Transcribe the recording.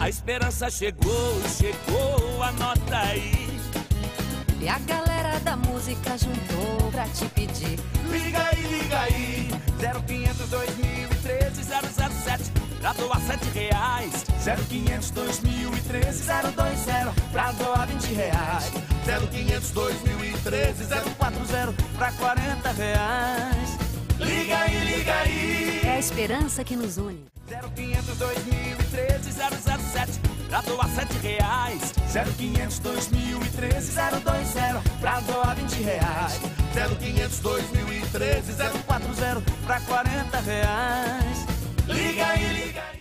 A esperança chegou, chegou, anota aí. E a galera da música juntou pra te pedir. Liga aí, 0500 2013 007 pra doar R$7. 0500 2013 020 pra doar R$20. 0500 2013 040 pra R$40. Liga aí. É a esperança que nos une. 0500 2013 007 pra doar R$7. 0500 2013 020 pra doar R$20. 0500 2013 040 pra R$40. Liga aí.